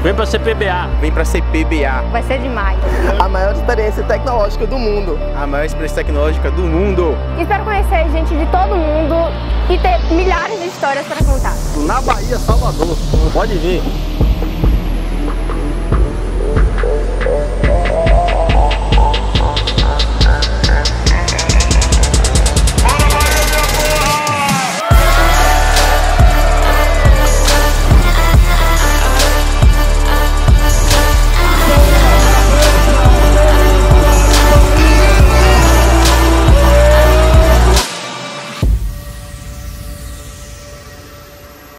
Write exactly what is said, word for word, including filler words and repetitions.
Vem pra C P B A. Vem pra C P B A. Vai ser demais. A maior experiência tecnológica do mundo. A maior experiência tecnológica do mundo. Espero conhecer gente de todo mundo e ter milhares de histórias para contar. Na Bahia, Salvador. Pode vir.